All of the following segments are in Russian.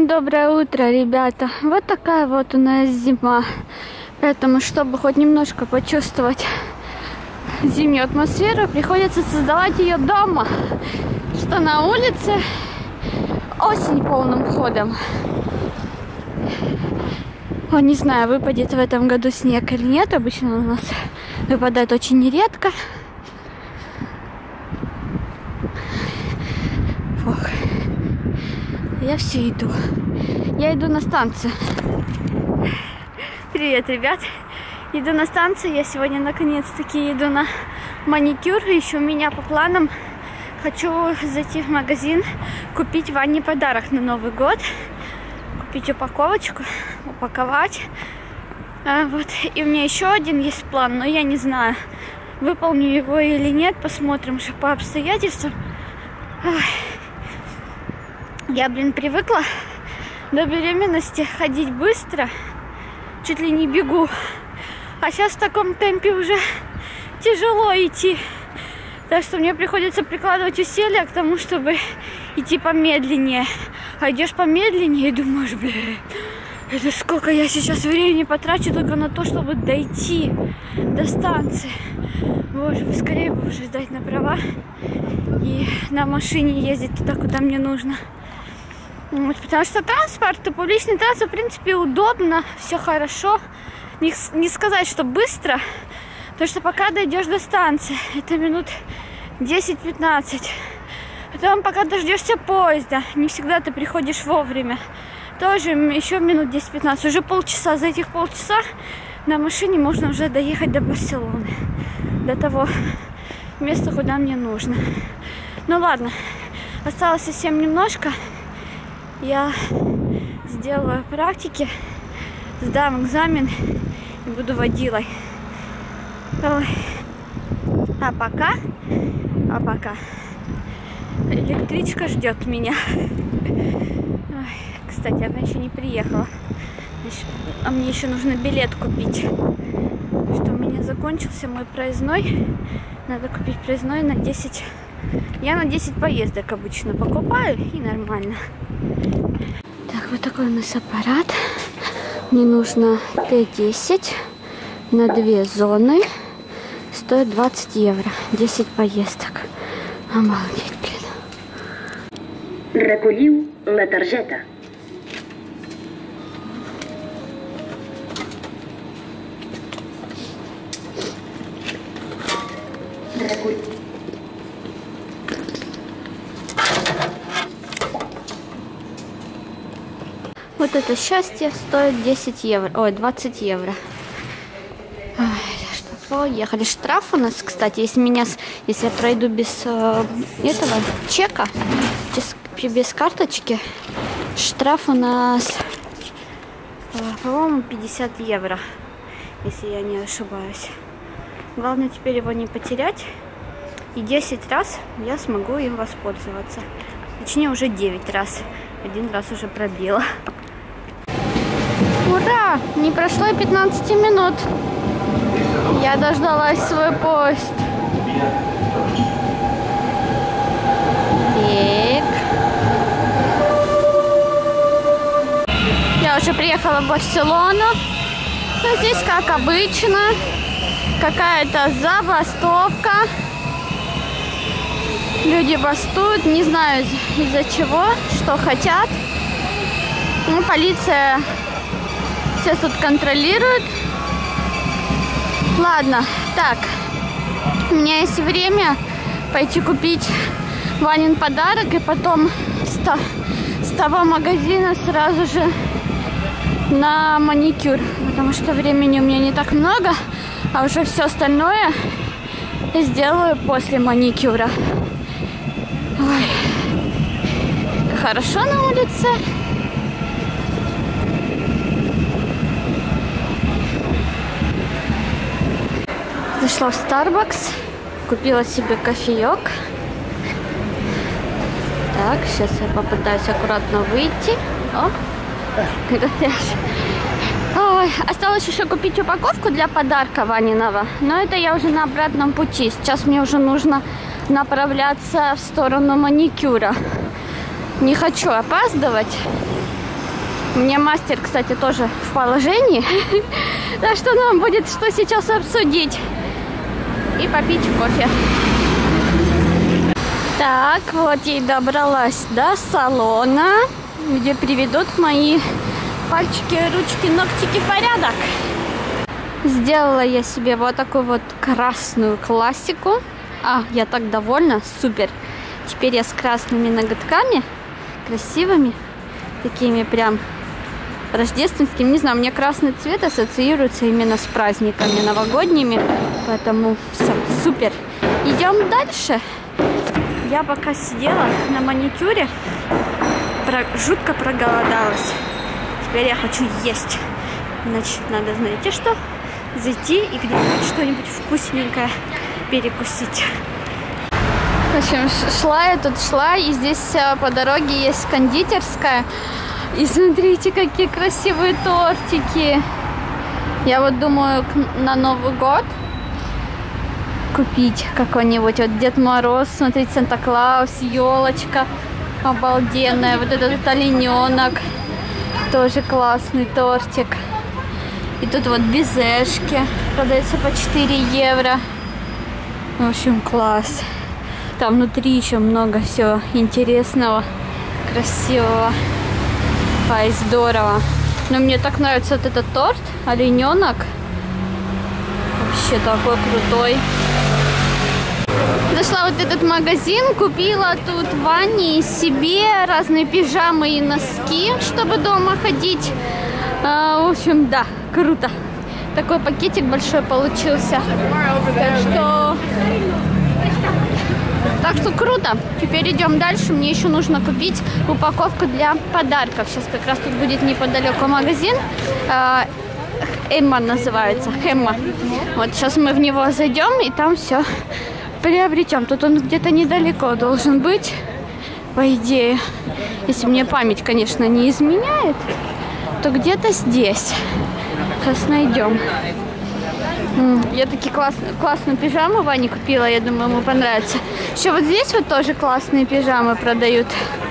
Всем доброе утро, ребята. Вот такая вот у нас зима. Поэтому, чтобы хоть немножко почувствовать зимнюю атмосферу, приходится создавать ее дома. Что на улице осень полным ходом. О, не знаю, выпадет в этом году снег или нет. Обычно у нас выпадает очень редко. Фух. Я все иду. Я иду на станцию. Привет, ребят. Иду на станцию. Я сегодня наконец-таки иду на маникюр. Еще у меня по планам хочу зайти в магазин, купить Ване подарок на Новый год. Купить упаковочку, упаковать. Вот. И у меня еще один есть план, но я не знаю, выполню его или нет. Посмотрим уже по обстоятельствам. Я, привыкла до беременности ходить быстро, чуть ли не бегу. А сейчас в таком темпе уже тяжело идти. Так что мне приходится прикладывать усилия к тому, чтобы идти помедленнее. А идешь помедленнее и думаешь, это сколько я сейчас времени потрачу только на то, чтобы дойти до станции. Боже, поскорее бы уже сдать на права и на машине ездить туда, куда мне нужно. Вот, потому что транспорт, публичный транспорт, в принципе, удобно, все хорошо. Не сказать, что быстро, потому что пока дойдешь до станции, это минут 10-15. Потом, пока дождешься поезда, не всегда ты приходишь вовремя, тоже еще минут 10-15. Уже полчаса. За этих полчаса на машине можно уже доехать до Барселоны, до того места, куда мне нужно. Ну ладно, осталось совсем немножко. Я сделаю практики, сдам экзамен и буду водилой. Ой. А пока электричка ждет меня. Ой, кстати, она еще не приехала. А мне еще нужно билет купить. Что у меня закончился мой проездной. Надо купить проездной на 10. Я на 10 поездок обычно покупаю, и нормально. Так, вот такой у нас аппарат. Мне нужно Т10 на 2 зоны. Стоит 20 евро. 10 поездок. Обалдеть, Recolliu la targeta. Вот это счастье стоит 10 евро. Ой, 20 евро. Ой, что, поехали. Штраф у нас, кстати, если я пройду без этого чека, без карточки, штраф у нас, по-моему, 50 евро, если я не ошибаюсь. Главное теперь его не потерять. И 10 раз я смогу им воспользоваться. Точнее, уже 9 раз. Один раз уже пробила. Ура! Не прошло и 15 минут. Я дождалась свой поезд. Так. Я уже приехала в Барселону. Но здесь, как обычно, какая-то забастовка. Люди бастуют, не знаю из-за чего, что хотят. Ну, полиция все тут контролирует. Ладно, так, у меня есть время пойти купить Ванин подарок и потом с того магазина сразу же на маникюр, потому что времени у меня не так много, а уже все остальное я сделаю после маникюра. Ой, хорошо на улице. Зашла в Starbucks, купила себе кофеек. Так, сейчас я попытаюсь аккуратно выйти. О, ой, осталось еще купить упаковку для подарка Ваниного, но это я уже на обратном пути. Сейчас мне уже нужно направляться в сторону маникюра. Не хочу опаздывать. Мне мастер, кстати, тоже в положении. Так что нам будет что сейчас обсудить. И попить кофе. Так, вот я и добралась до салона, где приведут мои пальчики, ручки, ногтики в порядок. Сделала я себе вот такую вот красную классику. Я так довольна, супер. Теперь я с красными ноготками, красивыми, такими прям рождественскими. Не знаю, мне красный цвет ассоциируется именно с праздниками новогодними, поэтому все, супер. Идем дальше. Я пока сидела на маникюре, жутко проголодалась. Теперь я хочу есть. Значит, надо, знаете что? Зайти и где-нибудь что-нибудь вкусненькое перекусить. В общем, шла, и здесь по дороге есть кондитерская. И смотрите, какие красивые тортики. Я вот думаю на Новый год купить какой-нибудь. Вот Дед Мороз, смотрите, Санта-Клаус, елочка обалденная. Вот этот олененок, тоже классный тортик. И тут вот безешки продаются по 4 евро. В общем, класс. Там внутри еще много всего интересного, красивого. Ай, здорово. Но мне так нравится вот этот торт, олененок. Вообще такой крутой. Зашла вот в этот магазин, купила тут Ване и себе разные пижамы и носки, чтобы дома ходить. В общем, да, круто. Такой пакетик большой получился. Так что круто. Теперь идем дальше. Мне еще нужно купить упаковку для подарков. Сейчас как раз тут будет неподалеку магазин. Эмма называется. Хемма. Вот сейчас мы в него зайдем и там все приобретем. Тут он где-то недалеко должен быть, по идее. Если мне память, конечно, не изменяет, то где-то здесь. Сейчас найдем. Я такие классные пижамы Ване купила. Я думаю, ему понравится. Еще вот здесь вот тоже классные пижамы продают.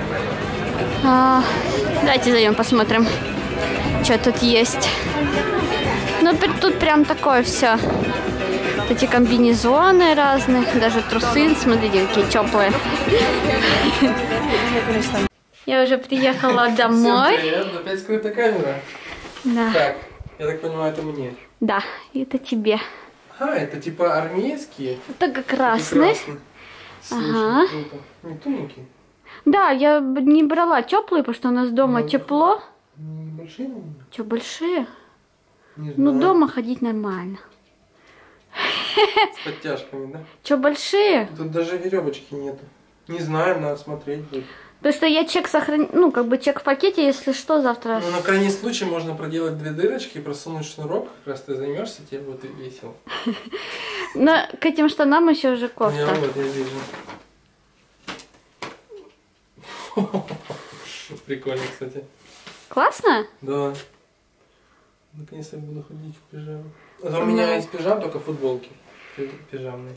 Давайте зайдем, посмотрим, что тут есть. Ну, тут прям такое все. Вот эти комбинезоны разные. Даже трусы, смотрите, какие теплые. Я уже приехала домой. Всем привет, опять скрытая камера. Да. Так, я так понимаю, это мне. Да, это тебе. Это типа армейские. Это красный. Ага. Круто. Не тоненькие. Да, я не брала теплые, потому что у нас дома тепло. Большие? Что, большие? Не знаю. Ну, дома ходить нормально. С подтяжками, да? Что, большие? Тут даже веревочки нету. Не знаю, надо смотреть будет. Потому что я чек сохраню, ну, как бы чек в пакете, если что, завтра... Ну, на крайний случай можно проделать 2 дырочки, просунуть шнурок, как раз ты займешься, тебе будет весело. Но к этим штанам еще уже кофта. Я вижу. Прикольно, кстати. Классно? Да. Наконец-то я буду ходить в пижаме. А у меня есть пижам, только футболки. Пижамные.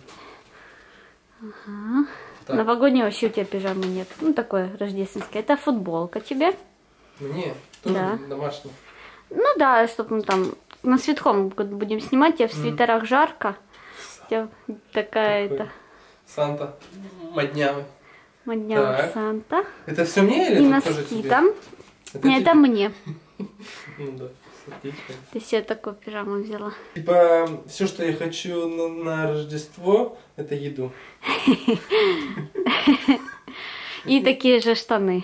Ага. Так. Новогодней вообще у тебя пижамы нет. Ну, такое рождественское. Это футболка тебе. Мне? Тоже Да. домашний. Ну да, чтобы мы там на свитком будем снимать. Тебе в свитерах жарко. У тебя такая это... Санта. Моднявый. Моднявый Так. Санта. Это все мне или И это тоже носки тебе? там. Это Это мне. Ну да, отлично. Ты себе такую пижаму взяла. Типа, все, что я хочу на Рождество, это еду. И такие же штаны.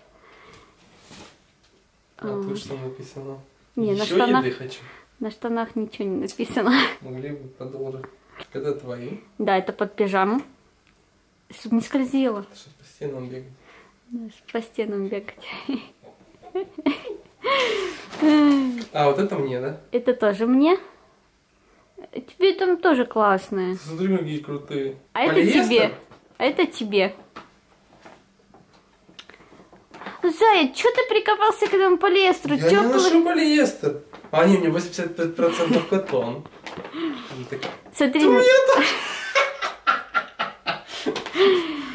Тут что написано? Не, на Еще штанах. еды хочу. На штанах ничего не написано. Могли бы продолжить. Это твои. Да, это под пижаму. Чтобы не скользило. Что по стенам бегать. Да, по стенам бегать. А, вот это мне, да? Это тоже мне. Тебе там тоже классные. Смотри, какие крутые. А это Полиэстер? тебе. А это тебе. Заяц, что ты прикопался к этому полиэстеру? Я не ношу полиэстер. А они мне 85% котон. Смотри.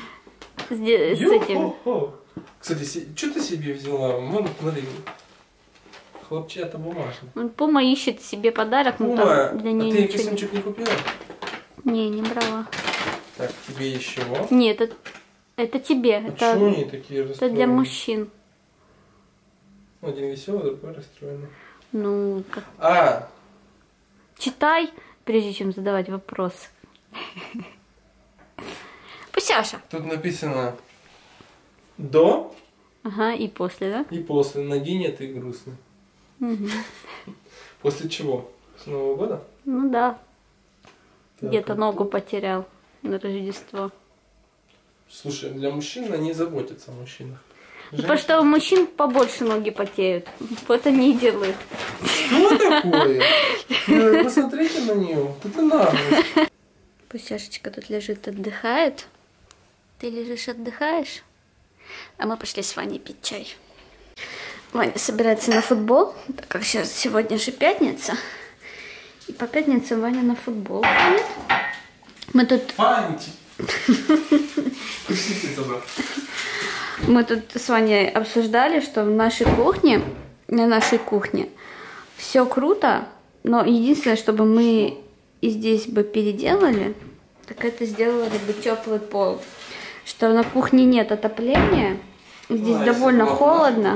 С этим. Кстати, что ты себе взяла? Вон, смотри. хлопчата бумажный. Пума ищет себе подарок, но Пума, там для нее а ты ничего нет. костюмчик не купила? Не брала. Так, тебе еще. Нет, это тебе. А Это, почему они такие это расстроенные? для мужчин. Один веселый, другой расстроенный. Ну, как... А, Читай, прежде чем задавать вопрос. Пусяша. тут написано до Ага, и после, да? и после. Ноги нет и грустно. Угу. После чего? С Нового года? Ну да. Так, Где-то а ногу тут- потерял на Рождество. Слушай, для мужчин они заботятся о мужчинах. Потому что у мужчин побольше ноги потеют. Вот они и делают. Что такое? Ну, посмотрите на нее. Это наглость. Пусяшечка тут лежит, отдыхает. Ты лежишь, отдыхаешь? А мы пошли с Ваней пить чай. Ваня собирается на футбол, так как сегодня же пятница. И по пятницам Ваня на футбол ходит. Мы тут... Панчик. Пустите забрал. Мы тут с Ваней обсуждали, что в нашей кухне, на нашей кухне все круто, но единственное, чтобы мы и здесь бы переделали, так это сделали бы теплый пол. Что на кухне нет отопления, здесь довольно холодно.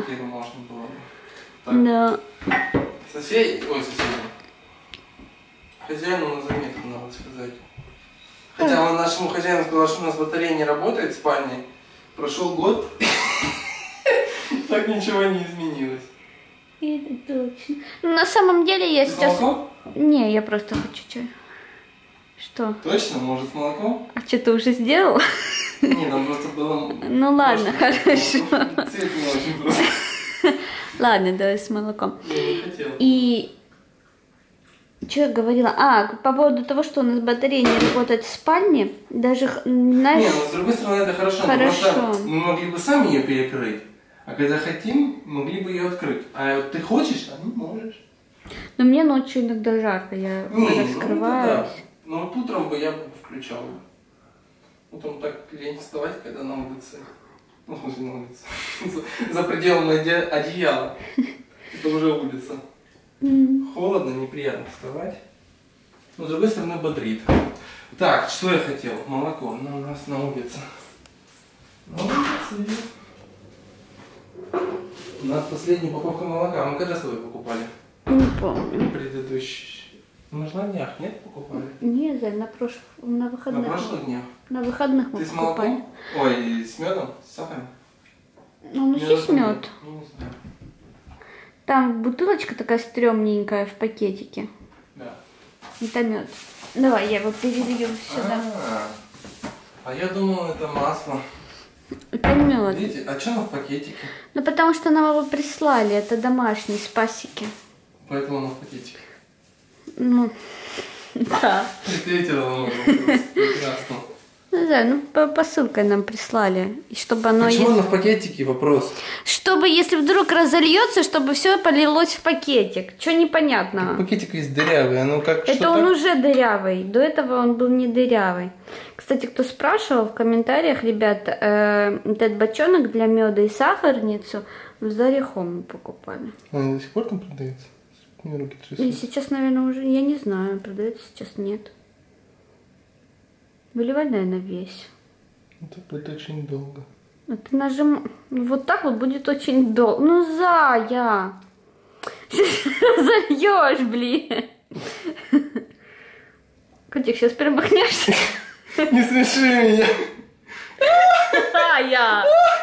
Да. Соседи, хозяину на заметку надо сказать. Хотя он нашему хозяину сказал, что у нас батарея не работает в спальне. Прошел год, так ничего не изменилось. Это точно. На самом деле я сейчас... Молоко? Не, я просто хочу чай. Что? Точно? Может, с молоком? А что, ты уже сделал? Не, там просто было... Ну ладно, хорошо. Цвет не очень просто. Ладно, давай с молоком. Я не хотела. И... Что я говорила? По поводу того, что у нас батарея не работает в спальне, даже, знаешь... Не, но с другой стороны это хорошо. Хорошо. Просто мы могли бы сами ее перекрыть. А когда хотим, могли бы ее открыть. А вот ты хочешь, а не можешь. Но мне ночью иногда жарко, я раскрываюсь. Ну вот утром бы я включал. Утром так лень вставать, когда на улице. Ну, в смысле, на улице. За пределами одеяла. Это уже улица. Холодно, неприятно вставать. Но с другой стороны бодрит. Так, что я хотел? Молоко. У нас на улице. На улице. У нас последняя упаковка молока. Мы когда с тобой покупали? Не помню. Предыдущий. Мы же на днях, нет, покупали? Не, Заль, на На выходных. прошлых днях. На выходных мы Ты с покупали. молоком? Ой, с медом? С сахаром? Ну, у нас есть мед. Я не знаю. Там бутылочка такая стрёмненькая в пакетике. Да. Это мед. Давай, я его перелью сюда. А я думал, это масло. Это мед. Видите, а что оно в пакетике? Ну, потому что нам его прислали. Это домашний, с пасеки. Поэтому оно в пакетике. Ну, да. Ответила прекрасно. Ну, да, ну, посылкой нам прислали. И чтобы оно... Почему оно в пакетике? Вопрос. Чтобы, если вдруг разольется, чтобы все полилось в пакетик. Что непонятного? Пакетик весь дырявый, оно как Это он уже дырявый. До этого он был не дырявый. Кстати, кто спрашивал в комментариях, ребят, этот бочонок для меда и сахарницу в Заре Хом мы покупали. Он до сих пор там продается? Мне руки И трясутся. сейчас, наверное, уже, я не знаю, продается сейчас нет. Выливай, наверное, весь. Это будет очень долго. А ты вот так вот будет очень долго. Ну, Зая! Зальешь, блин. Котик, сейчас промахнешься. Не смеши меня. Зая!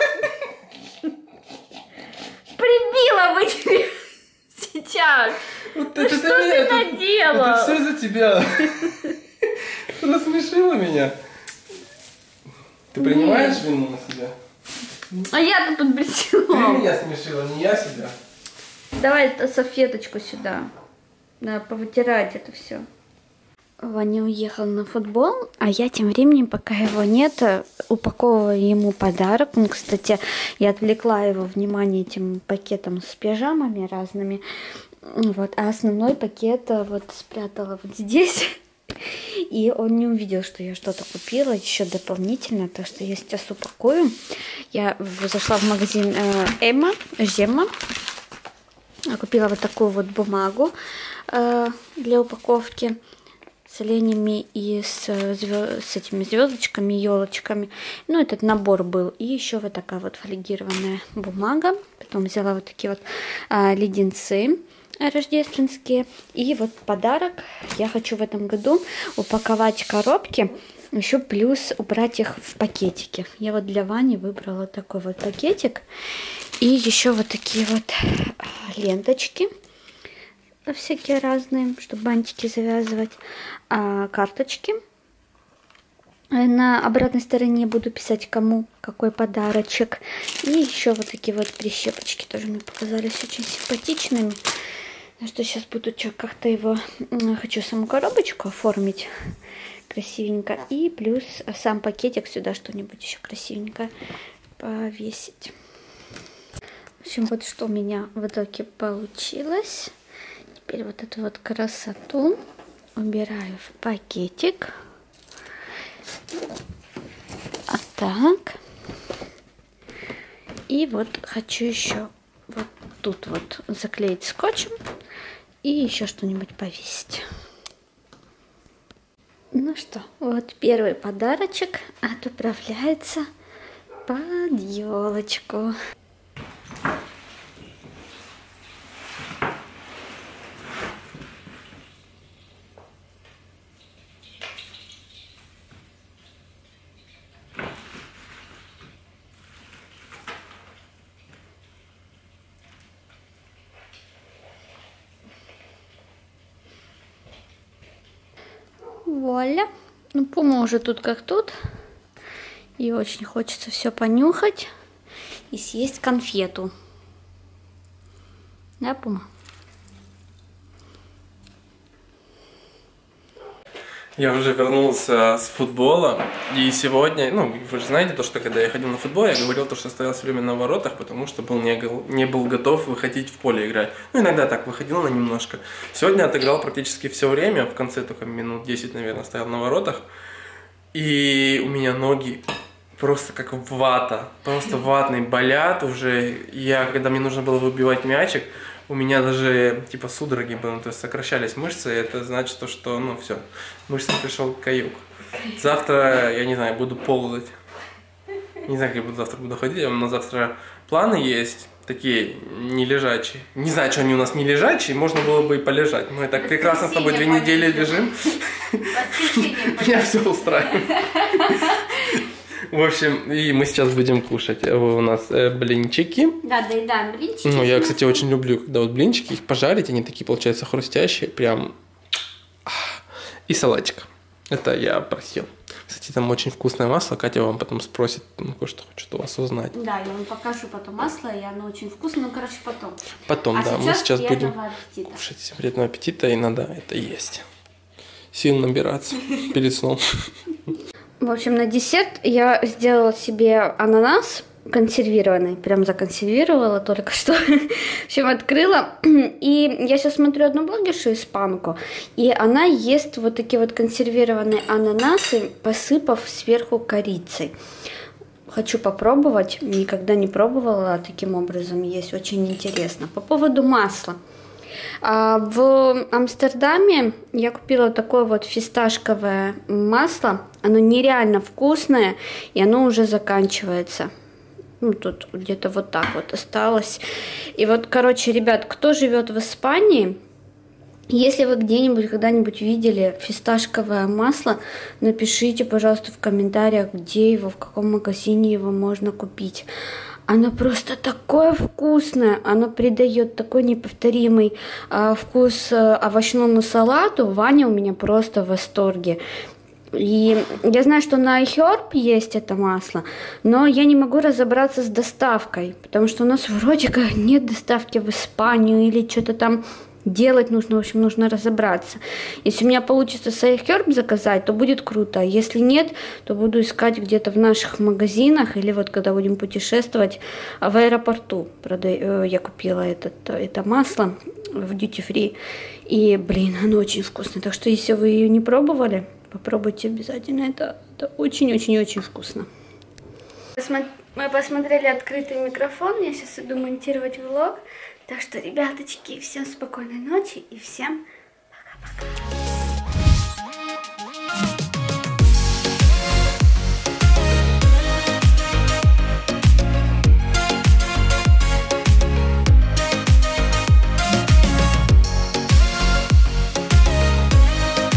Прибила бы тебе сейчас. Вот Ну, что ты наделал? Это все за тебя. Рассмешила меня. Ты принимаешь вину на себя? А я-то тут Ты бросила. меня смешила, не я себя. Давай эту салфеточку сюда. Надо повытирать это все. Ваня уехал на футбол, а я тем временем, пока его нет, упаковываю ему подарок. Ну, кстати, я отвлекла его внимание этим пакетом с пижамами разными. Вот, а основной пакет вот спрятала вот здесь. И он не увидел, что я что-то купила еще дополнительно, так что я сейчас упакую. Я зашла в магазин Зема. Я купила вот такую вот бумагу для упаковки с оленями и с этими звездочками, елочками. Ну, этот набор был. И еще вот такая вот фольгированная бумага. Потом взяла вот такие вот леденцы рождественские. И вот подарок. Я хочу в этом году упаковать коробки. Еще плюс убрать их в пакетики. Я вот для Вани выбрала такой вот пакетик. И еще вот такие вот ленточки. Всякие разные, чтобы бантики завязывать. Карточки. На обратной стороне буду писать, кому какой подарочек. И еще вот такие вот прищепочки тоже мне показались очень симпатичными. Так что сейчас буду как-то его... Хочу саму коробочку оформить красивенько. И плюс сам пакетик сюда что-нибудь еще красивенько повесить. В общем, вот что у меня в итоге получилось. Теперь вот эту вот красоту убираю в пакетик. А так. И вот хочу еще вот тут вот заклеить скотчем и еще что-нибудь повесить. Ну что, вот первый подарочек отправляется под елочку. Вуаля. Ну, Пума уже тут как тут. И очень хочется все понюхать и съесть конфету. Да, Пума? Я уже вернулся с футбола, и сегодня, ну, вы же знаете, то, что когда я ходил на футбол, я говорил, то, что стоял все время на воротах, потому что не был готов выходить в поле играть. Ну, иногда так выходил на немножко. Сегодня отыграл практически все время, в конце только минут 10, наверное, стоял на воротах, и у меня ноги просто как вата, просто ватные, болят уже. Когда мне нужно было выбивать мячик, у меня даже типа судороги были, то есть сокращались мышцы, и это значит то, что, ну, все, мышцам пришел каюк. Завтра, я не знаю, буду ползать. Не знаю, как я завтра буду ходить, на завтра планы есть, такие не лежачие. Не знаю, что они у нас не лежачие, можно было бы и полежать. Мы так прекрасно с тобой 2 недели лежим. Меня все устраивает. В общем, и мы сейчас будем кушать. У нас блинчики. Да, доедаем блинчики. Ну, я, кстати, очень люблю, когда вот блинчики, их пожарить, они такие, получаются, хрустящие, прям. И салатик. Это я просил. Кстати, там очень вкусное масло. Катя вам потом спросит, ну, кое-что хочет у вас узнать. Да, я вам покажу потом масло, и оно очень вкусное, ну, короче, потом. Потом, да, мы сейчас будем аппетита. кушать. Приятного аппетита, и надо это есть. Сил набираться перед сном. В общем, на десерт я сделала себе ананас консервированный. Прям законсервировала только что. В общем, открыла. И я сейчас смотрю одну блогершу, испанку. И она ест вот такие вот консервированные ананасы, посыпав сверху корицей. Хочу попробовать. Никогда не пробовала таким образом есть. Очень интересно. По поводу масла. В Амстердаме я купила такое вот фисташковое масло. Оно нереально вкусное, и оно уже заканчивается. Ну, тут где-то вот так вот осталось. И вот, короче, ребят, кто живет в Испании, если вы где-нибудь когда-нибудь видели фисташковое масло, напишите, пожалуйста, в комментариях, где его, в каком магазине его можно купить. Оно просто такое вкусное, оно придает такой неповторимый вкус овощному салату. Ваня у меня просто в восторге. И я знаю, что на iHerb есть это масло, но я не могу разобраться с доставкой, потому что у нас вроде как нет доставки в Испанию или что-то там делать нужно, в общем, нужно разобраться. Если у меня получится с iHerb заказать, то будет круто. А если нет, то буду искать где-то в наших магазинах или вот когда будем путешествовать в аэропорту. Я купила это масло в Duty Free. И, блин, оно очень вкусное. Так что, если вы ее не пробовали, попробуйте обязательно. Это очень-очень-очень вкусно. Мы посмотрели открытый микрофон. Я сейчас иду монтировать влог. Так что, ребяточки, всем спокойной ночи и всем пока-пока.